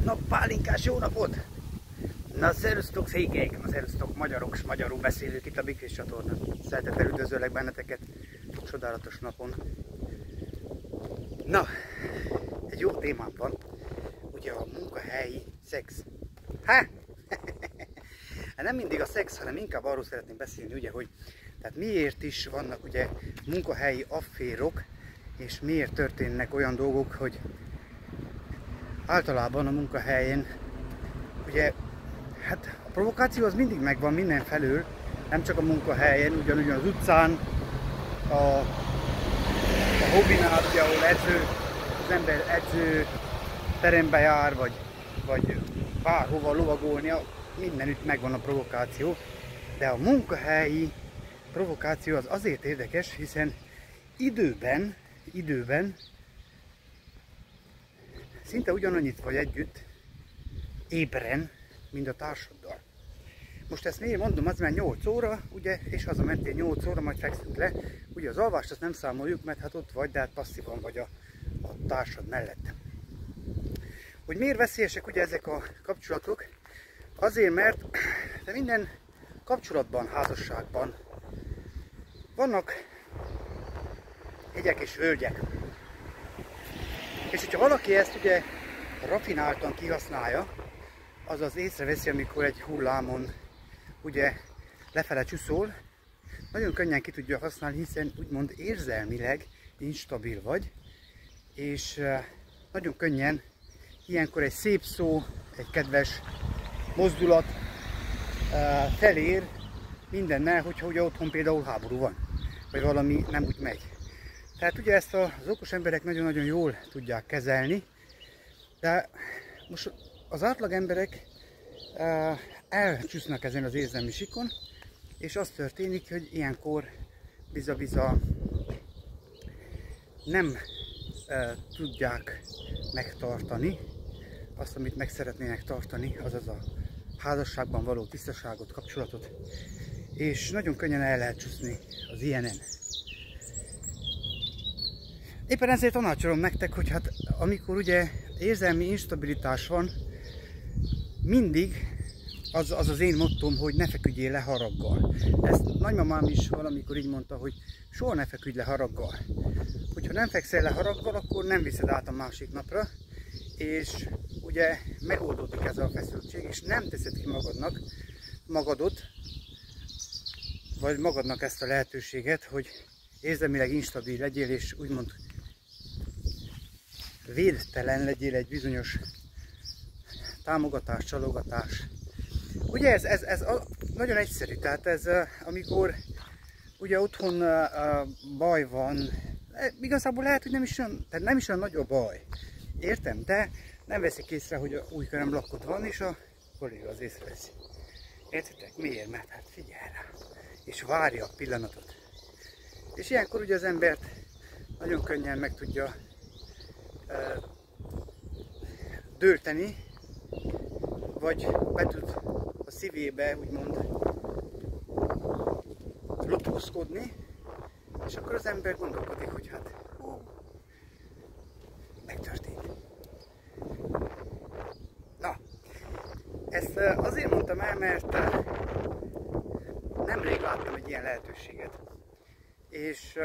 Nappálinkás jó napot! Na, szerusztok székelyek, szerusztok magyarok, magyarul beszélők itt a Big Fish csatornán. Szeretettel üdvözöllek benneteket csodálatos napon. Na, egy jó témám van, ugye a munkahelyi szex. Hát nem mindig a szex, hanem inkább arról szeretném beszélni, ugye, hogy tehát miért is vannak ugye munkahelyi afférok, és miért történnek olyan dolgok, hogy általában a munkahelyen, ugye, hát a provokáció az mindig megvan mindenfelől, nem csak a munkahelyen, ugyanúgy az utcán, a hobbinál, ugye, ahol az ember edző terembe jár, vagy bárhova lovagolni, mindenütt megvan a provokáció, de a munkahelyi provokáció az azért érdekes, hiszen időben szinte ugyanannyit vagy együtt, ébren, mint a társaddal. Most ezt miért mondom, az már 8 óra, ugye, és hazamentél 8 óra, majd fekszünk le. Ugye az alvást azt nem számoljuk, mert hát ott vagy, de hát passzívan vagy a társad mellett. Hogy miért veszélyesek ugye ezek a kapcsolatok? Azért, mert de minden kapcsolatban, házasságban vannak hegyek és völgyek. És hogyha valaki ezt ugye rafináltan kihasználja, azaz észreveszi, amikor egy hullámon ugye lefele csúszol, nagyon könnyen ki tudja használni, hiszen úgymond érzelmileg instabil vagy, és nagyon könnyen ilyenkor egy szép szó, egy kedves mozdulat felér mindennel, hogyha ugye otthon például háború van, vagy valami nem úgy megy. Tehát ugye ezt az okos emberek nagyon-nagyon jól tudják kezelni, de most az átlag emberek elcsúsznak ezen az érzelmi sikon, és az történik, hogy ilyenkor biza-biza nem tudják megtartani azt, amit meg szeretnének tartani, azaz a házasságban való tisztaságot, kapcsolatot, és nagyon könnyen el lehet csúszni az ilyenen. Éppen ezért tanácsolom nektek, hogy hát amikor ugye érzelmi instabilitás van, mindig az én mottóm, hogy ne feküdjél le haraggal. Ezt nagymamám is valamikor így mondta, hogy soha ne feküdj le haraggal. Hogyha nem fekszel le haraggal, akkor nem viszed át a másik napra, és ugye megoldódik ez a feszültség, és nem teszed ki magadot, vagy magadnak ezt a lehetőséget, hogy érzelmileg instabil legyél, és úgymond védtelen legyél egy bizonyos támogatás, csalogatás. Ugye ez nagyon egyszerű, tehát ez amikor ugye otthon baj van, igazából lehet, hogy nem is olyan nagy a baj, értem, de nem veszik észre, hogy új körömlakot van, és a kolléga az észreveszi. Értitek? Miért? Mert hát figyelj rá, és várja a pillanatot. És ilyenkor ugye az embert nagyon könnyen meg tudja dölteni, vagy be tud a szívébe úgymond lopózkodni, és akkor az ember gondolkodik, hogy hát megtörtént. Na, ezt azért mondtam el, mert nemrég láttam egy ilyen lehetőséget, és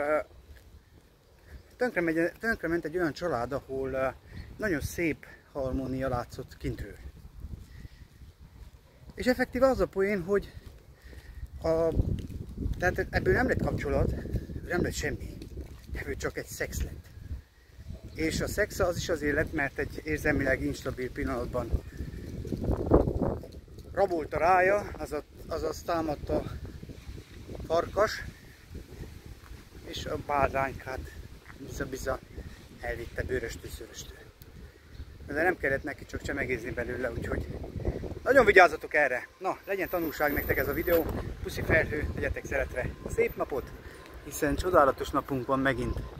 tönkrement egy olyan család, ahol nagyon szép harmónia látszott kintről. És effektív az a poén, hogy tehát ebből nem lett kapcsolat, nem lett semmi, ebből csak egy szex lett. És a szex az is azért lett, mert egy érzelmileg instabil pillanatban rabolta rája, azaz támadta a farkas, és a báránykát biza-biza elvitte bőröstől-szöröstől. De nem kellett neki csak csemegézni belőle, úgyhogy nagyon vigyázzatok erre! Na, legyen tanulság nektek ez a videó, puszi felhő, legyetek szeretve! Szép napot, hiszen csodálatos napunk van megint!